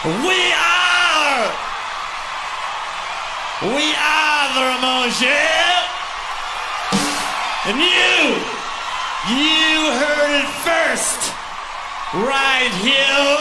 We are the Ramones, yeah? And you heard it first, right here.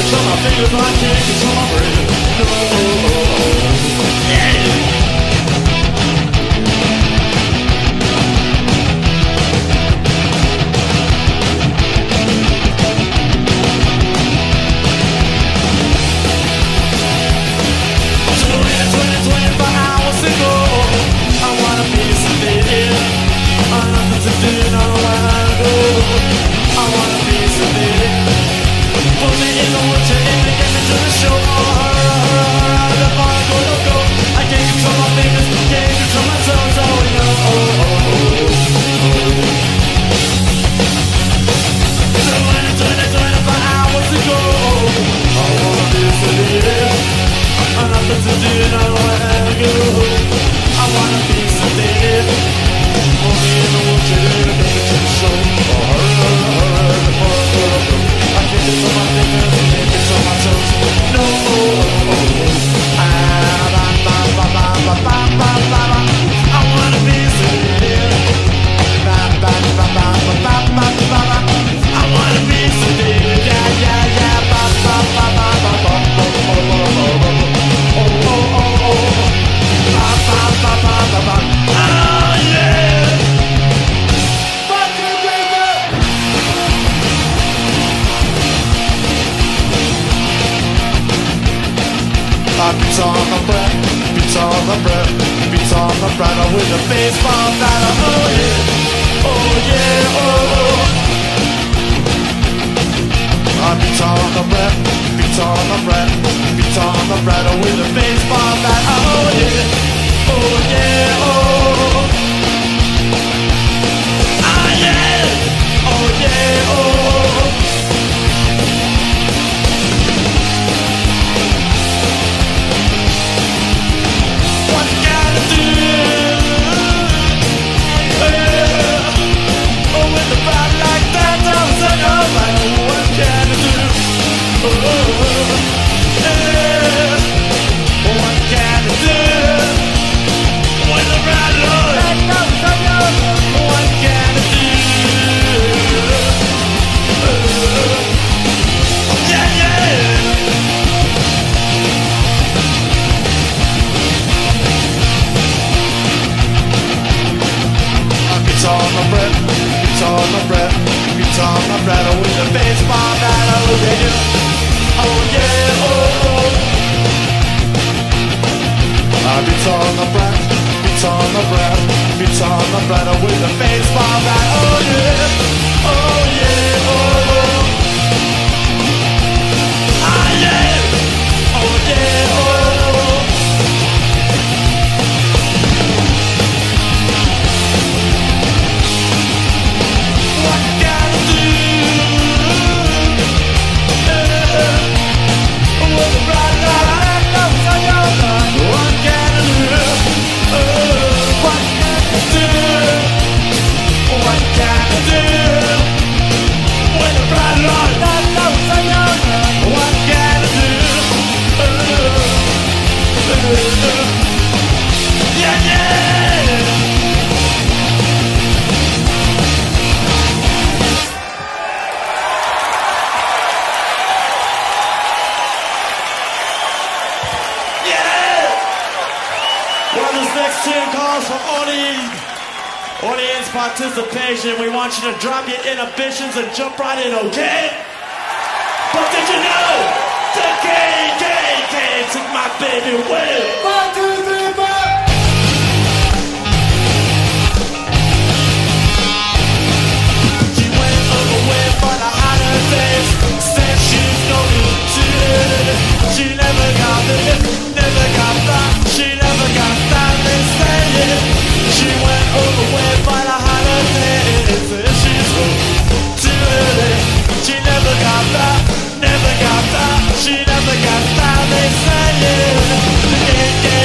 control my fingers, I can't control my brain. No, yeah. Beats on the breath, beats on the breath, beats on the breath with a baseball bat. Oh yeah, oh yeah, oh. Beats on the breath, beats on the breath, beats on the breath with a baseball bat. Oh yeah, oh yeah, oh. Ah yeah, oh yeah, oh. With a baseball bat, oh yeah, oh yeah, oh. Beats on the breath, beats on the breath, beats on the breath with a baseball bat, oh yeah, oh yeah, oh. Ah yeah, oh yeah, oh. Audience participation. We want you to drop your inhibitions and jump right in, okay? But did you know the KKK took my baby away? 1, 2, 3, 4. She went away for the holidays. Said she's going to. She never got it, never got that. She never got that. They say it. She went away for the holidays. She's too early. She never got that, never got that. She never got that. They say it.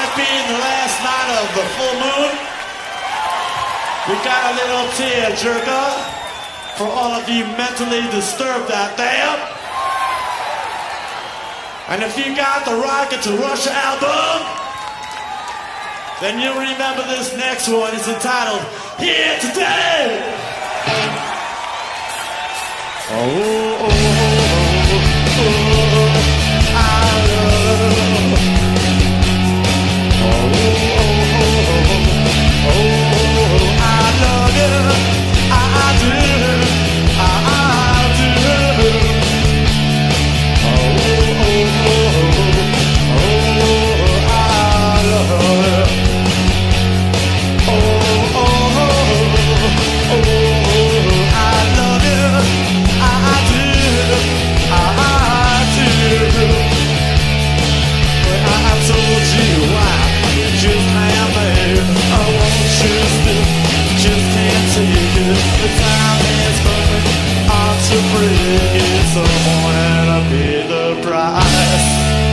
tonight being the last night of the full moon, we got a little tear-jerker for all of you mentally disturbed out there. And if you got the Rocket to Russia album, then you'll remember this next one. It's entitled Here Today. Oh, oh, oh, oh, oh, I love. Oh, oh, oh, oh, oh, I love you. I do. I do. Oh, oh, oh, oh, I love you. Oh, oh, oh, oh, I love you. I do. I told you why. Just man, babe. I want you still. Just can't take it. The time is coming. I'm to bring it. Someone had to pay the price.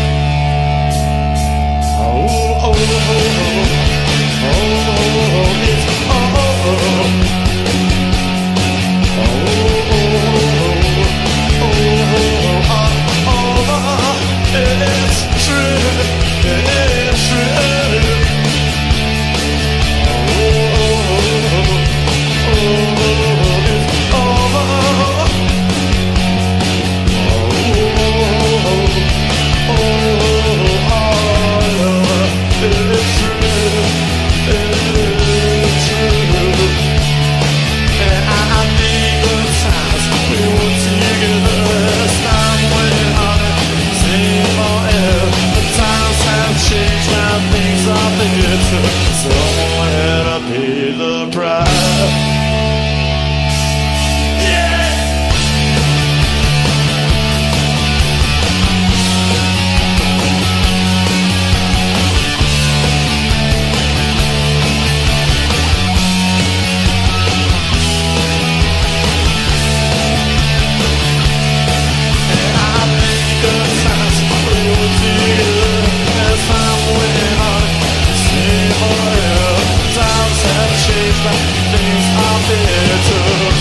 Oh, oh, oh, oh, oh, it's oh, oh, oh. It's true, it's true. Someone had to pay the price. Yeah. And I think the times we were together as time went on. Times have changed, but things are better.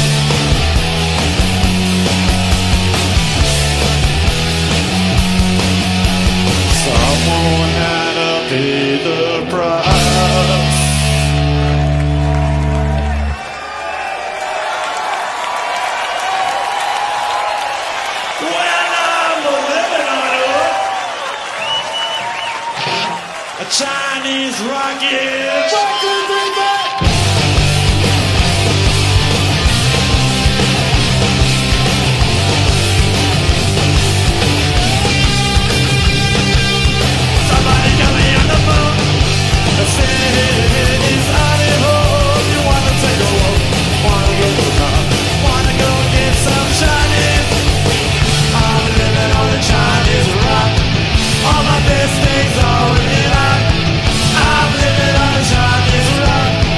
Someone had to pay the price. When I'm living on a Chinese rocket. 1, 2, 3, 4. Somebody got me on the phone. They say, hey, is honey home? You wanna take a walk? Wanna go to the car? Wanna go get some Chinese? I'm living on a Chinese rock. All my best things are in out. I'm living on a Chinese rock.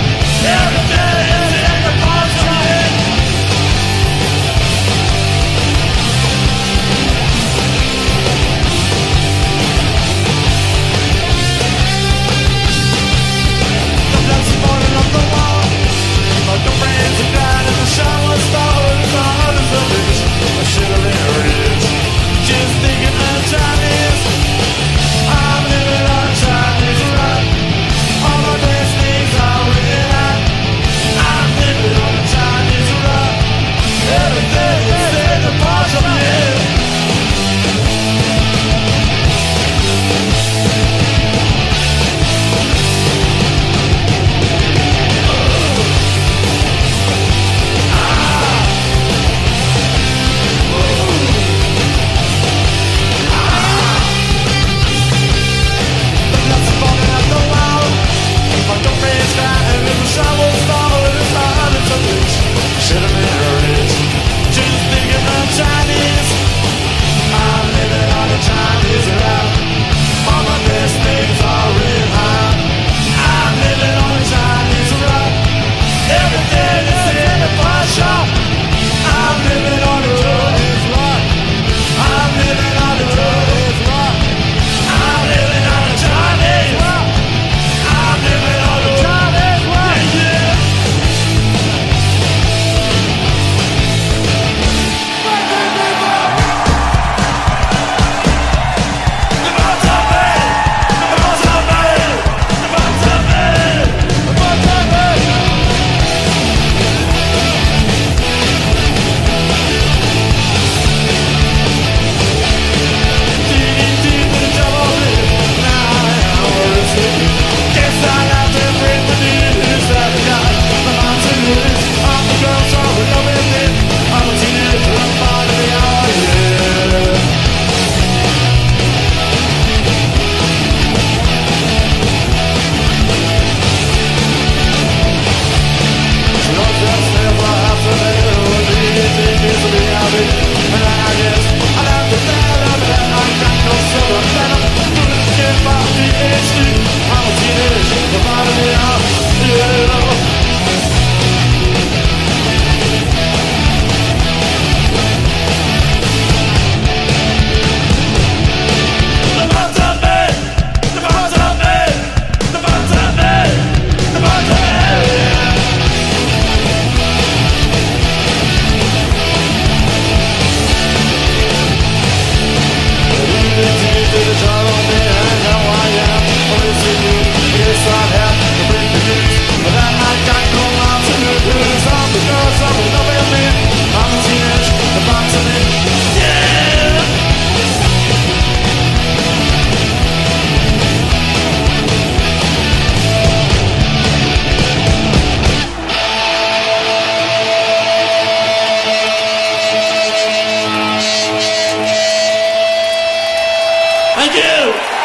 Thank you.